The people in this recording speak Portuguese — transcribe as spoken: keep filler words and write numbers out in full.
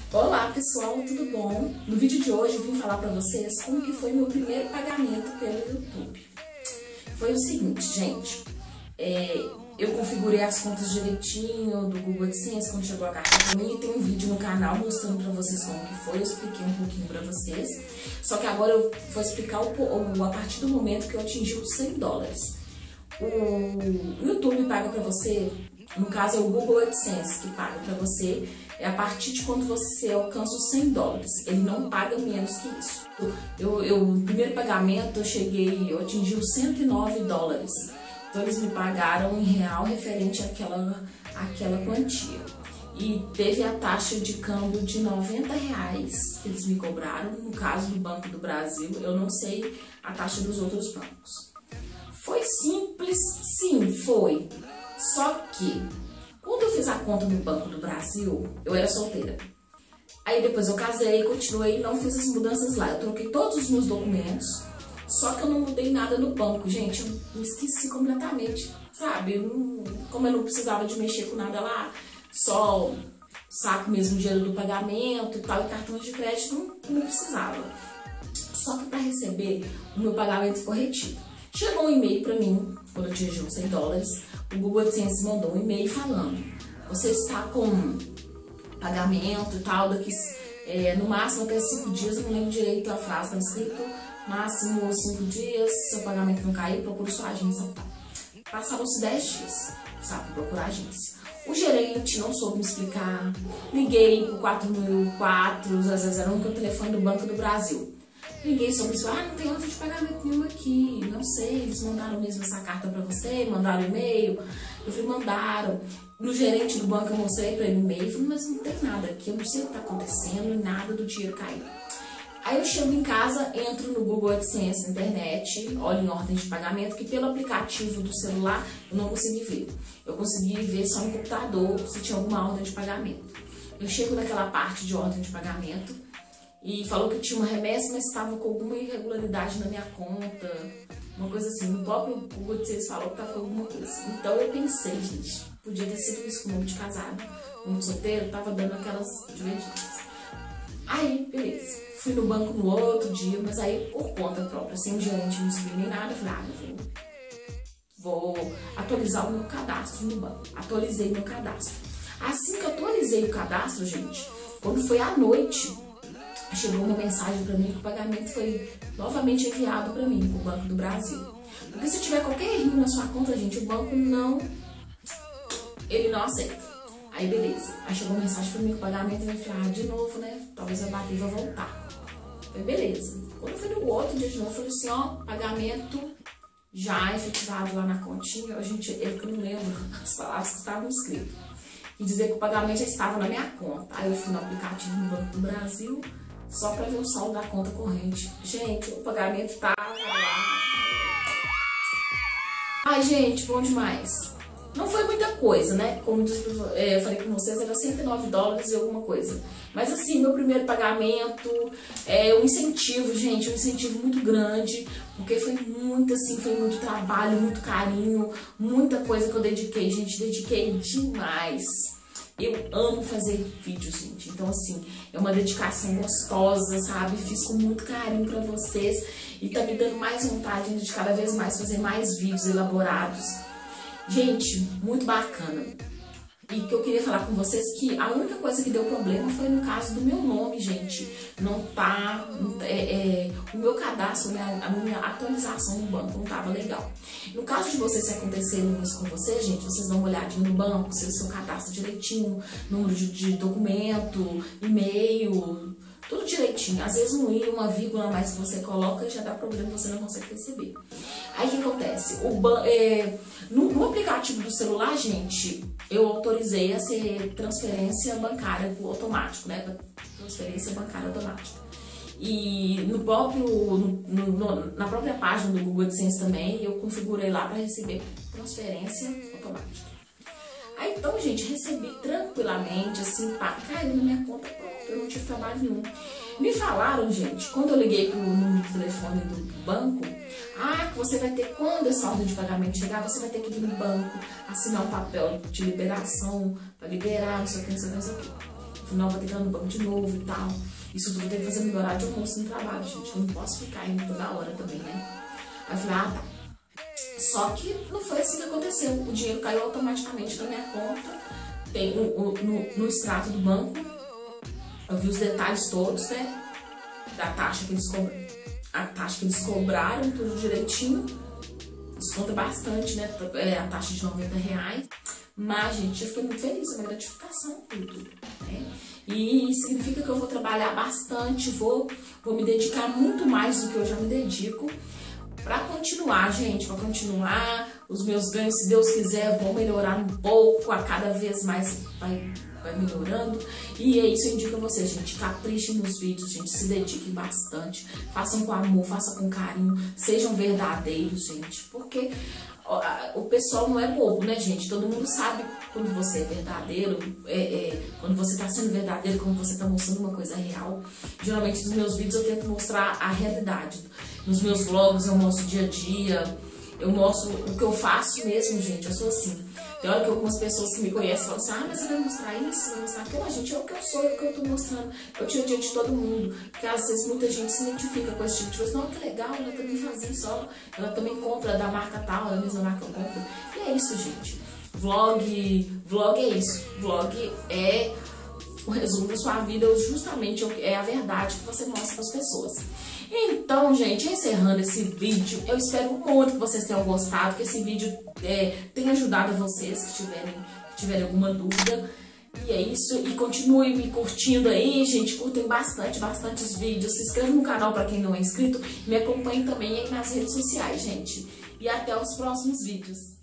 Olá pessoal, tudo bom? No vídeo de hoje eu vim falar pra vocês como que foi meu primeiro pagamento pelo YouTube. Foi o seguinte, gente, é, eu configurei as contas direitinho do Google AdSense quando chegou a carta pra mim, e tem um vídeo no canal mostrando pra vocês como que foi, eu expliquei um pouquinho pra vocês. Só que agora eu vou explicar o, o, a partir do momento que eu atingi os cem dólares. O YouTube paga pra você, no caso é o Google AdSense que paga pra você, é a partir de quando você alcança os cem dólares. Ele não paga menos que isso. Eu, eu, no primeiro pagamento eu cheguei, eu atingi os cento e nove dólares. Então eles me pagaram em real referente àquela, àquela quantia. E teve a taxa de câmbio de noventa reais que eles me cobraram. No caso do Banco do Brasil, eu não sei a taxa dos outros bancos. Foi simples? Sim, foi. Só que, quando eu fiz a conta no Banco do Brasil, eu era solteira. Aí depois eu casei, continuei e não fiz as mudanças lá. Eu troquei todos os meus documentos, só que eu não mudei nada no banco. Gente, eu me esqueci completamente, sabe? Eu não, como eu não precisava de mexer com nada lá, só saco mesmo o dinheiro do pagamento e tal, e cartões de crédito não, não precisava. Só que para receber, o meu pagamento ficou retido. Chegou um e-mail para mim, quando eu atingi os cem dólares, o Google AdSense mandou um e-mail falando: você está com pagamento e tal, daqui é, no máximo até cinco dias, eu não lembro direito a frase, está escrito, máximo cinco dias, seu pagamento não cair, procure sua agência. Passaram-se dez dias, sabe, procurar agência. O gerente não soube me explicar, liguei para o quatro mil e quatro, zero zero zero um, que é o telefone do Banco do Brasil. Liguei sobre isso, ah, não tem ordem de pagamento nenhuma aqui, não sei, eles mandaram mesmo essa carta pra você, mandaram e-mail. Eu falei, mandaram. No gerente do banco eu mostrei pra ele o e-mail, falei, mas não tem nada aqui, eu não sei o que tá acontecendo, nada do dinheiro caiu. Aí eu chego em casa, entro no Google AdSense na internet, olho em ordem de pagamento, que pelo aplicativo do celular eu não consegui ver. Eu consegui ver só no computador se tinha alguma ordem de pagamento. Eu chego naquela parte de ordem de pagamento, e falou que tinha uma remessa, mas estava com alguma irregularidade na minha conta, uma coisa assim. No próprio Google AdSense falou que estava com alguma coisa. Então eu pensei, gente, podia ter sido isso com o nome de casado, nome de solteiro, tava dando aquelas divergências. Aí, beleza. Fui no banco no outro dia, mas aí por conta própria, sem o gerente não explicar nem nada, eu falei, ah, eu vou, vou atualizar o meu cadastro no banco. Atualizei meu cadastro. Assim que atualizei o cadastro, gente, quando foi à noite, chegou uma mensagem para mim que o pagamento foi novamente enviado para mim, para o Banco do Brasil. Porque se tiver qualquer erro na sua conta, gente, o banco não, ele não aceita. Aí beleza, aí chegou uma mensagem para mim que o pagamento vai falar, ah, de novo, né, talvez vai bater e vai voltar. Falei, beleza. Quando foi no outro dia de novo, eu falei assim, ó, pagamento já efetivado lá na continha. A gente, eu que não lembro as palavras que estavam escritas, e dizer que o pagamento já estava na minha conta. Aí eu fui no aplicativo do Banco do Brasil, só para ver o saldo da conta corrente. Gente, o pagamento tava lá. Ai, gente, bom demais. Não foi muita coisa, né? Como eu falei com vocês, era cento e nove dólares e alguma coisa. Mas assim, meu primeiro pagamento, é um incentivo, gente, um incentivo muito grande, porque foi muito assim, foi muito trabalho, muito carinho, muita coisa que eu dediquei, gente, dediquei demais. Eu amo fazer vídeos, gente. Então, assim, é uma dedicação gostosa, sabe? Fiz com muito carinho pra vocês. E tá me dando mais vontade de cada vez mais fazer mais vídeos elaborados. Gente, muito bacana. E que eu queria falar com vocês que a única coisa que deu problema foi no caso do meu nome, gente. Não tá... É, é, o meu cadastro, né, a minha atualização no banco não tava legal. No caso de vocês, se acontecerem isso com vocês, gente, vocês dão uma olhadinha no banco, se o seu cadastro direitinho, número de, de documento, e-mail, tudo direitinho. Às vezes um i, uma vírgula a mais que você coloca já dá problema, você não consegue receber. Aí o que acontece? O ban é, no, no aplicativo do celular, gente, eu autorizei a ser transferência bancária automático, né? Transferência bancária automática. E no próprio, no, no, na própria página do Google AdSense também, eu configurei lá para receber transferência automática. Aí então, gente, recebi tranquilamente, assim, pá, caiu na minha conta, pronto, eu não tive trabalho nenhum. Me falaram, gente, quando eu liguei pro número de telefone do banco, ah, que você vai ter, quando essa ordem de pagamento chegar, você vai ter que ir no banco, assinar um papel de liberação, para liberar, não sei o que, não sei o que, não sei o que. Falei, não, vou ter que ir no banco de novo e tal. Isso tudo tem que fazer melhorar de almoço no trabalho, gente. Eu não posso ficar indo toda hora também, né? Aí eu falei, ah, tá. Só que não foi assim que aconteceu. O dinheiro caiu automaticamente na minha conta. Tem o, o, no, no extrato do banco. Eu vi os detalhes todos, né? Da taxa que eles cobraram. A taxa que eles cobraram, tudo direitinho. Desconta bastante, né? É a taxa de noventa reais. Mas, gente, eu fiquei muito feliz, é uma gratificação tudo, né? E significa que eu vou trabalhar bastante, vou, vou me dedicar muito mais do que eu já me dedico para continuar, gente, para continuar. Os meus ganhos, se Deus quiser, vão melhorar um pouco, a cada vez mais vai, vai melhorando. E é isso, eu indico a vocês, gente, caprichem nos vídeos, gente, se dediquem bastante, façam com amor, façam com carinho, sejam verdadeiros, gente, porque o pessoal não é bobo, né, gente? Todo mundo sabe quando você é verdadeiro, é, é, quando você tá sendo verdadeiro, quando você tá mostrando uma coisa real. Geralmente nos meus vídeos eu tento mostrar a realidade. Nos meus vlogs eu mostro o dia a dia, eu mostro o que eu faço mesmo, gente. Eu sou assim. Tem hora que algumas pessoas que me conhecem falam assim, ah, mas você vai mostrar isso, você vai mostrar aquilo. Ah, gente, é o que eu sou, é o que eu tô mostrando. É o dia a dia de todo mundo. Porque às vezes muita gente se identifica com esse tipo de coisa. Não, que legal, ela também faz isso, ó. Ela também compra da marca tal, é a mesma marca que eu compro. E é isso, gente. Vlog, vlog é isso. Vlog é o resumo da sua vida, justamente é a verdade que você mostra para as pessoas. Então, gente, encerrando esse vídeo, eu espero muito que vocês tenham gostado, que esse vídeo é, tenha ajudado vocês que tiverem, que tiverem alguma dúvida. E é isso, e continuem me curtindo aí, gente, curtem bastante, bastante os vídeos, se inscrevam no canal para quem não é inscrito, e me acompanhem também aí nas redes sociais, gente. E até os próximos vídeos.